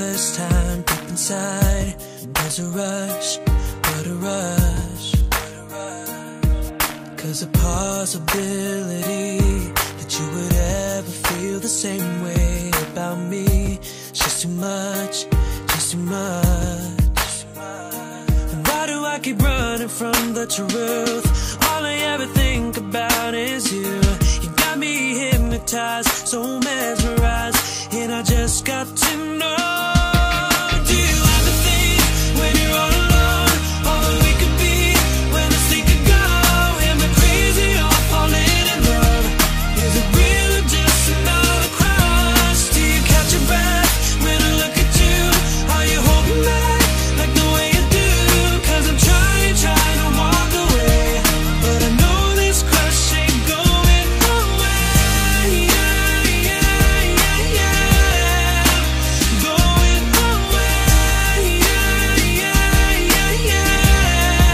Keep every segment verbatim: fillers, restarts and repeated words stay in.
first time deep inside, there's a rush, what a rush. Cause the possibility that you would ever feel the same way about me, it's just too much, just too much. Why do I keep running from the truth? All I ever think about is you. You got me hypnotized, so mesmerized, and I just got to know. Do you ever think when you're all alone, all that we could be, when this thing could go? Am I crazy or falling in love? Is it real or just another crush? Do you catch your breath when I look at you? Are you holding back like the way you do? Cause I'm trying, trying to walk away, but I know this crush ain't going away. Yeah, yeah, yeah, yeah. Going away. Yeah, yeah, yeah, yeah.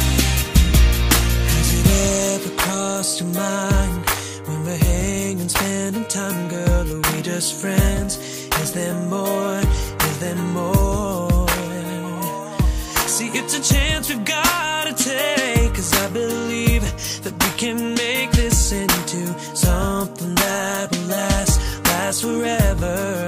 Has it ever crossed your mind when we're hanging, spending time, girl? Are we just friends? Is there more? Is there more? See, it's a chance we've gotta take, cause I believe that we can make this into something that will last, last forever.